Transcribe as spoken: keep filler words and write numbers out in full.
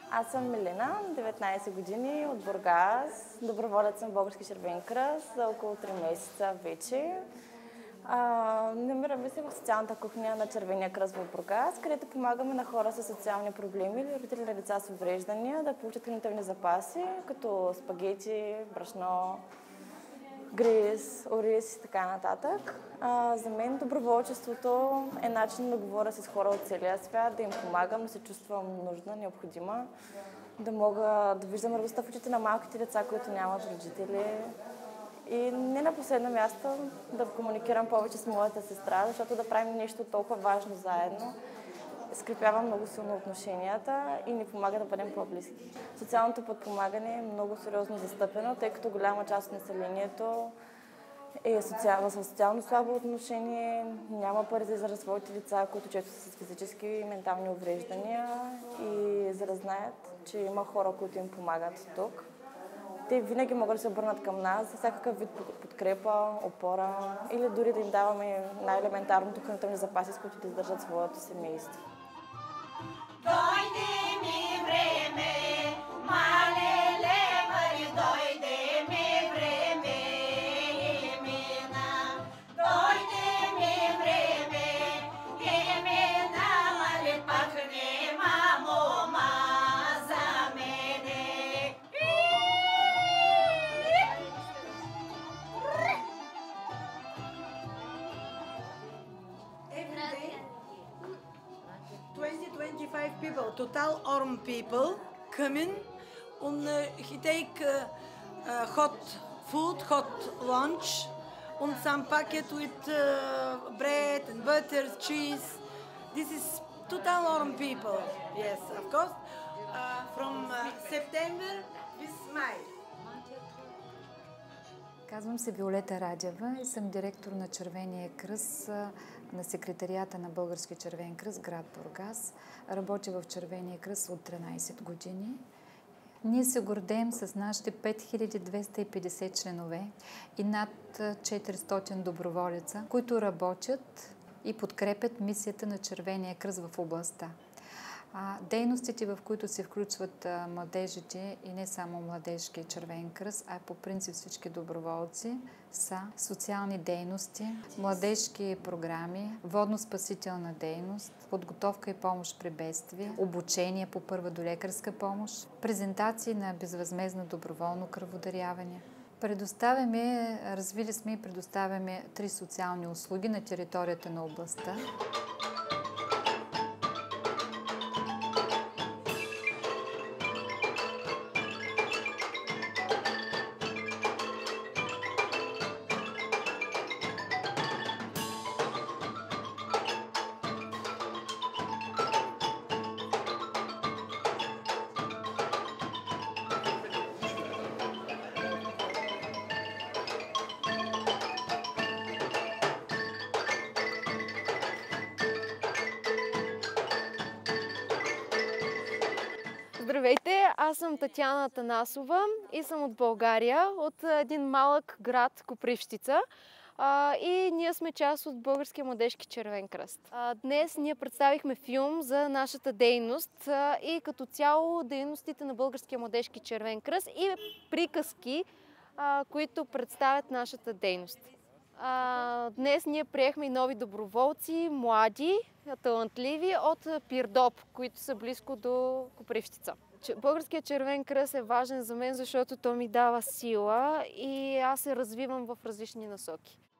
Аз съм Милена, деветнайсет години, от Бургас. Доброволец съм в Български червен кръст за около три месеца вече. А, намираме се в социалната кухня на Червения кръст в Бургас, където помагаме на хора с социални проблеми или родители на деца с увреждания да получат хранителни запаси, като спагети, брашно, гриз, ориз и така нататък. А, за мен доброволчеството е начин да говоря с хора от целия свят, да им помагам, да се чувствам нужна, необходима, да мога да виждам радостта в очите на малките деца, които нямат родители. И не на последно място да комуникирам повече с моята сестра, защото да правим нещо толкова важно заедно скрепява много силно отношенията и ни помага да бъдем по-близки. Социалното подпомагане е много сериозно застъпено, тъй като голяма част от населението е социално, социално слабо отношение, няма пари за израза своите деца, които често са с физически и ментални увреждания, и за да знаят, че има хора, които им помагат тук. Те винаги могат да се обърнат към нас за всякакъв вид подкрепа, опора или дори да им даваме най-елементарното хранителни запаси, с които да издържат своето семейство. Дойде ми време, малеле, Мари, дойде ми време, и мина. Дойде ми време, и мина, Мари, пак нема мома за мене. twenty to twenty-five people, total armed people come in and uh, he take uh, uh, hot food, hot lunch and some packet with uh, bread and butter, cheese. This is total armed people, yes, of course. Uh, from uh, September this May. Казвам се Виолета Радева и съм директор на Червения кръст, на секретарията на Български червен кръст, град Бургас. Работя в Червения кръст от тринайсет години. Ние се гордеем с нашите пет хиляди двеста и петдесет членове и над четиристотин доброволеца, които работят и подкрепят мисията на Червения кръст в областта. А, дейностите, в които се включват а, младежите и не само младежки червен кръст, а по принцип всички доброволци, са социални дейности, младежки програми, водно-спасителна дейност, подготовка и помощ при бедствие, обучение по първа до лекарска помощ, презентации на безвъзмездно доброволно кръводаряване. Предоставяме, развили сме и предоставяме три социални услуги на територията на областта. Здравейте, аз съм Татяна Атанасова и съм от България, от един малък град Копривщица. И ние сме част от Българския младежки червен кръст. Днес ние представихме филм за нашата дейност и като цяло дейностите на Българския младежки червен кръст и приказки, които представят нашата дейност. Днес ние приехме и нови доброволци, млади, талантливи от Пирдоп, които са близко до Копривщица. Българският червен кръст е важен за мен, защото той ми дава сила и аз се развивам в различни насоки.